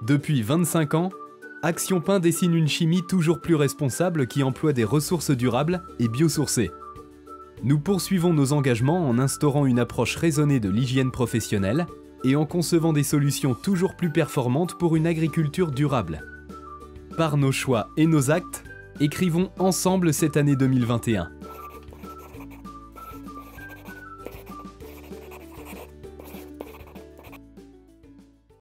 Depuis 25 ans, Action Pain dessine une chimie toujours plus responsable qui emploie des ressources durables et biosourcées. Nous poursuivons nos engagements en instaurant une approche raisonnée de l'hygiène professionnelle et en concevant des solutions toujours plus performantes pour une agriculture durable. Par nos choix et nos actes, écrivons ensemble cette année 2021.